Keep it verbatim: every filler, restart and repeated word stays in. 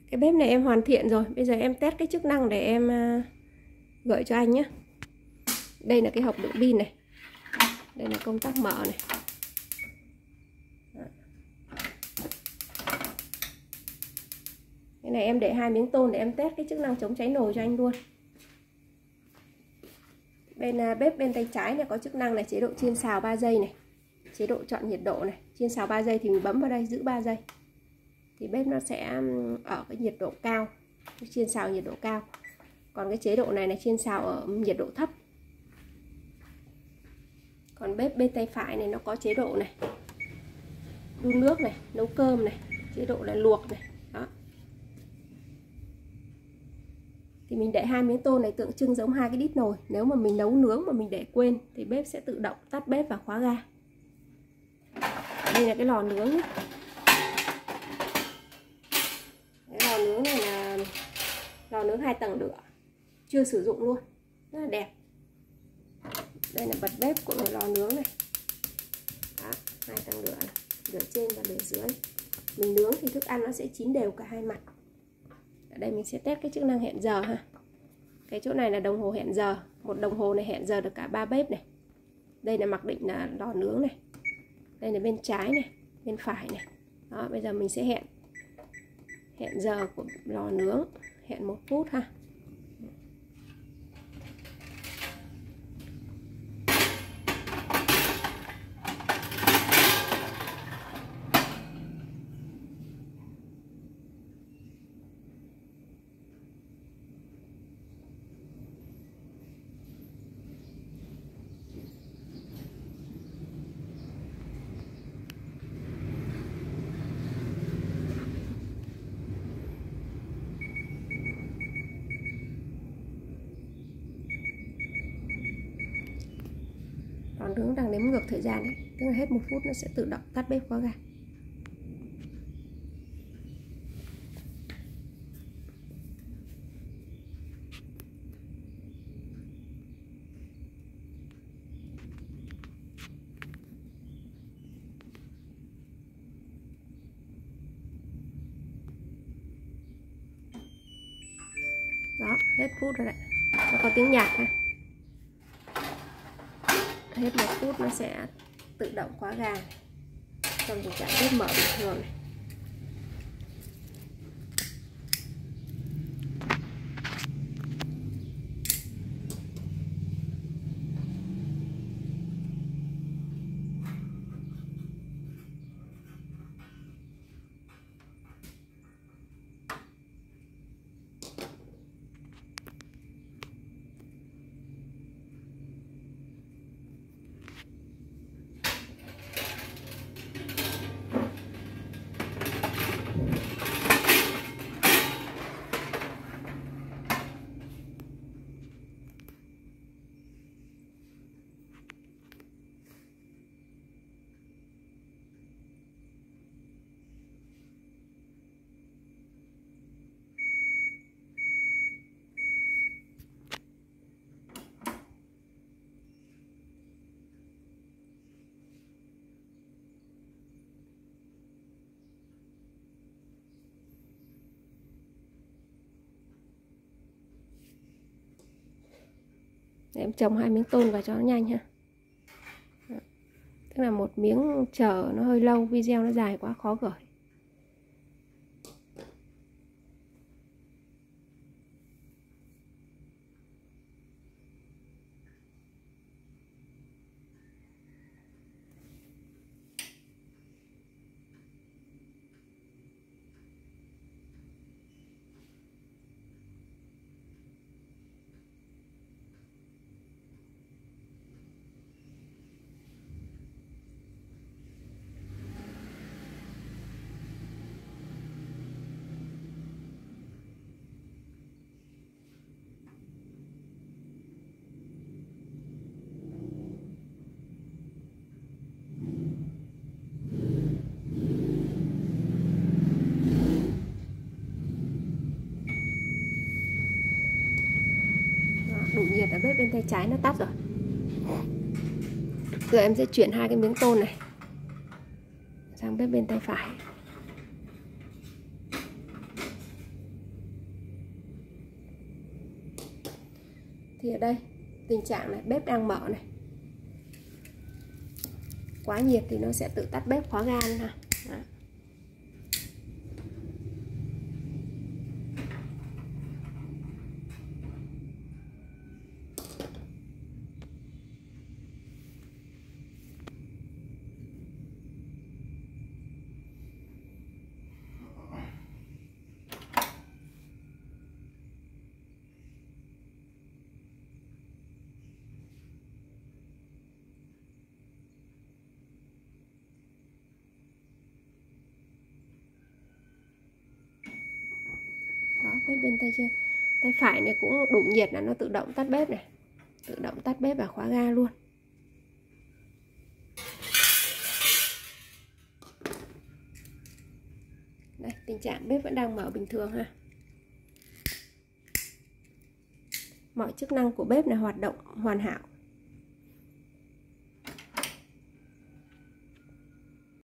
Cái bếp này em hoàn thiện rồi. Bây giờ em test cái chức năng để em gửi cho anh nhé. Đây là cái hộp đựng pin này. Đây là công tắc mở này. Cái này em để hai miếng tôn để em test cái chức năng chống cháy nồi cho anh luôn. Bên bếp bên tay trái này có chức năng là chế độ chiên xào ba giây này. Chế độ chọn nhiệt độ này. Chiên xào ba giây thì mình bấm vào đây giữ ba giây. Thì bếp nó sẽ ở cái nhiệt độ cao, chiên xào nhiệt độ cao. Còn cái chế độ này là chiên xào ở nhiệt độ thấp. Còn bếp bên tay phải này nó có chế độ này, đun nước này, nấu cơm này, chế độ là luộc này. Đó. Thì mình để hai miếng tôn này tượng trưng giống hai cái đít nồi. Nếu mà mình nấu nướng mà mình để quên thì bếp sẽ tự động tắt bếp và khóa ga. Đây là cái lò nướng nhé. Cái lò nướng này là lò nướng hai tầng lửa, chưa sử dụng luôn, rất là đẹp. Đây là bật bếp của lò nướng này. Đó, hai tầng lửa này, lửa trên và lửa dưới. Mình nướng thì thức ăn nó sẽ chín đều cả hai mặt. Ở đây mình sẽ test cái chức năng hẹn giờ ha. Cái chỗ này là đồng hồ hẹn giờ. Một đồng hồ này hẹn giờ được cả ba bếp này. Đây là mặc định là lò nướng này. Đây là bên trái này, bên phải này. Đó, bây giờ mình sẽ hẹn hẹn giờ của lò nướng, hẹn một phút ha. Lò nướng đang đếm ngược thời gian đấy, tức là hết một phút nó sẽ tự động tắt bếp khóa ga. Đó, hết phút rồi đấy. Nó có tiếng nhạc này. Hết một phút nó sẽ tự động khóa ga này. Trong tình trạng bếp mở bình thường này. Để em trồng hai miếng tôn vào cho nó nhanh ha. Tức là một miếng chờ nó hơi lâu, video nó dài quá khó gửi. Đủ nhiệt ở bếp bên tay trái nó tắt rồi. Giờ em sẽ chuyển hai cái miếng tôn này sang bếp bên tay phải. Thì ở đây tình trạng này bếp đang mở này, quá nhiệt thì nó sẽ tự tắt bếp khóa ga ha. Đó. Đó, bếp bên tay trên tay phải này cũng đủ nhiệt là nó tự động tắt bếp này, tự động tắt bếp và khóa ga luôn. Đây, tình trạng bếp vẫn đang mở bình thường ha. Mọi chức năng của bếp này hoạt động hoàn hảo.